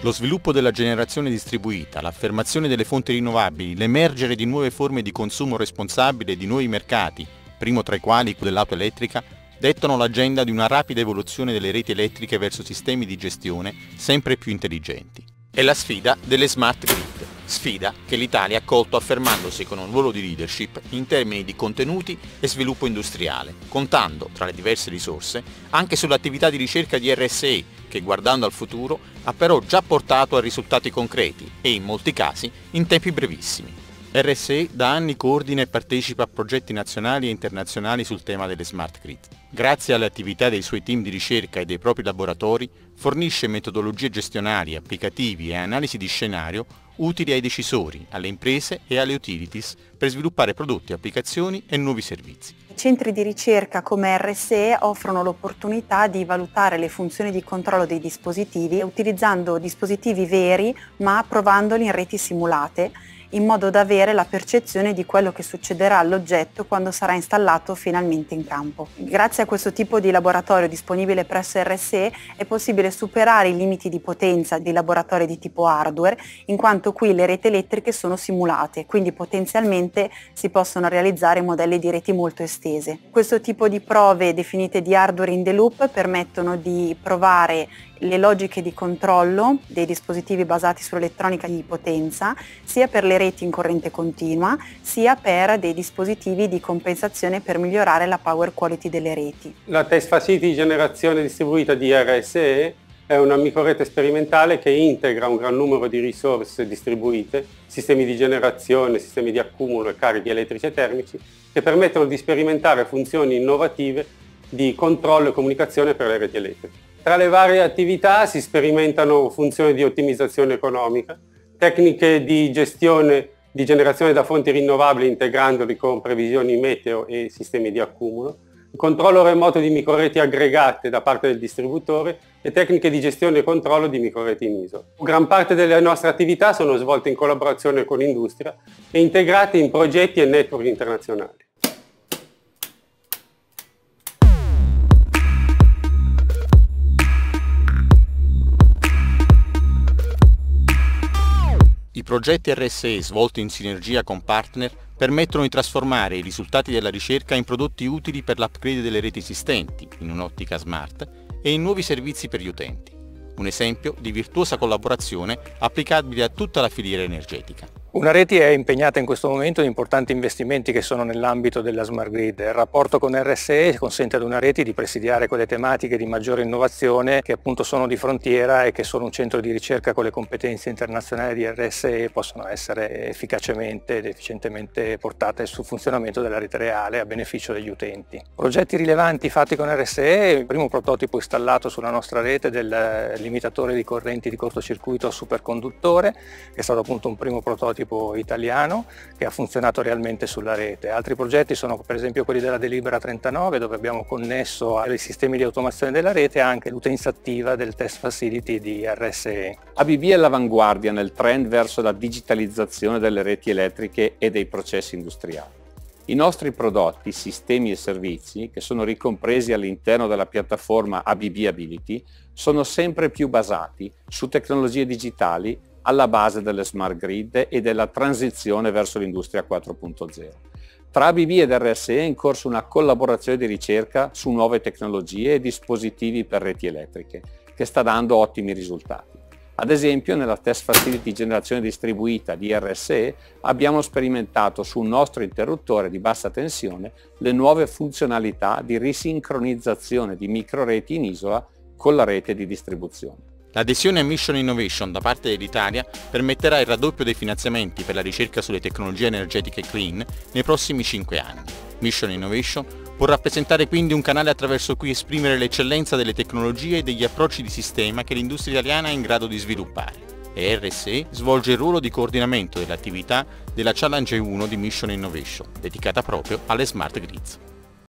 Lo sviluppo della generazione distribuita, l'affermazione delle fonti rinnovabili, l'emergere di nuove forme di consumo responsabile e di nuovi mercati, primo tra i quali quello dell'auto elettrica, dettano l'agenda di una rapida evoluzione delle reti elettriche verso sistemi di gestione sempre più intelligenti. È la sfida delle smart grid, sfida che l'Italia ha colto affermandosi con un ruolo di leadership in termini di contenuti e sviluppo industriale, contando, tra le diverse risorse, anche sull'attività di ricerca di RSE, che guardando al futuro ha però già portato a risultati concreti e in molti casi in tempi brevissimi. RSE da anni coordina e partecipa a progetti nazionali e internazionali sul tema delle smart grid. Grazie alle attività dei suoi team di ricerca e dei propri laboratori, fornisce metodologie gestionali, applicativi e analisi di scenario utili ai decisori, alle imprese e alle utilities per sviluppare prodotti, applicazioni e nuovi servizi. I centri di ricerca come RSE offrono l'opportunità di valutare le funzioni di controllo dei dispositivi utilizzando dispositivi veri ma provandoli in reti simulate, in modo da avere la percezione di quello che succederà all'oggetto quando sarà installato finalmente in campo. Grazie a questo tipo di laboratorio disponibile presso RSE è possibile superare i limiti di potenza dei laboratori di tipo hardware, in quanto qui le reti elettriche sono simulate, quindi potenzialmente si possono realizzare modelli di reti molto estese. Questo tipo di prove definite di hardware in the loop permettono di provare le logiche di controllo dei dispositivi basati sull'elettronica di potenza, sia per le reti in corrente continua, sia per dei dispositivi di compensazione per migliorare la power quality delle reti. La test facility di generazione distribuita di RSE è una microrete sperimentale che integra un gran numero di risorse distribuite, sistemi di generazione, sistemi di accumulo e carichi elettrici e termici, che permettono di sperimentare funzioni innovative di controllo e comunicazione per le reti elettriche. Tra le varie attività si sperimentano funzioni di ottimizzazione economica, tecniche di gestione di generazione da fonti rinnovabili integrandoli con previsioni meteo e sistemi di accumulo, controllo remoto di microreti aggregate da parte del distributore e tecniche di gestione e controllo di microreti in ISO. Gran parte delle nostre attività sono svolte in collaborazione con l'industria e integrate in progetti e network internazionali. I progetti RSE svolti in sinergia con partner permettono di trasformare i risultati della ricerca in prodotti utili per l'upgrade delle reti esistenti, in un'ottica smart, e in nuovi servizi per gli utenti. Un esempio di virtuosa collaborazione applicabile a tutta la filiera energetica. Unareti è impegnata in questo momento in importanti investimenti che sono nell'ambito della Smart Grid. Il rapporto con RSE consente ad Unareti di presidiare quelle tematiche di maggiore innovazione che appunto sono di frontiera e che solo un centro di ricerca con le competenze internazionali di RSE possono essere efficacemente ed efficientemente portate sul funzionamento della rete reale a beneficio degli utenti. Progetti rilevanti fatti con RSE: il primo prototipo installato sulla nostra rete del limitatore di correnti di cortocircuito a superconduttore, che è stato appunto un primo prototipo italiano che ha funzionato realmente sulla rete. Altri progetti sono per esempio quelli della delibera 39, dove abbiamo connesso ai sistemi di automazione della rete anche l'utenza attiva del test facility di RSE. ABB è all'avanguardia nel trend verso la digitalizzazione delle reti elettriche e dei processi industriali. I nostri prodotti, sistemi e servizi, che sono ricompresi all'interno della piattaforma ABB Ability, sono sempre più basati su tecnologie digitali alla base delle smart grid e della transizione verso l'industria 4.0. Tra ABB ed RSE è in corso una collaborazione di ricerca su nuove tecnologie e dispositivi per reti elettriche, che sta dando ottimi risultati. Ad esempio, nella test facility generazione distribuita di RSE abbiamo sperimentato su un nostro interruttore di bassa tensione le nuove funzionalità di risincronizzazione di microreti in isola con la rete di distribuzione. L'adesione a Mission Innovation da parte dell'Italia permetterà il raddoppio dei finanziamenti per la ricerca sulle tecnologie energetiche clean nei prossimi 5 anni. Mission Innovation può rappresentare quindi un canale attraverso cui esprimere l'eccellenza delle tecnologie e degli approcci di sistema che l'industria italiana è in grado di sviluppare. E RSE svolge il ruolo di coordinamento delle attività della Challenge 1 di Mission Innovation, dedicata proprio alle smart grids.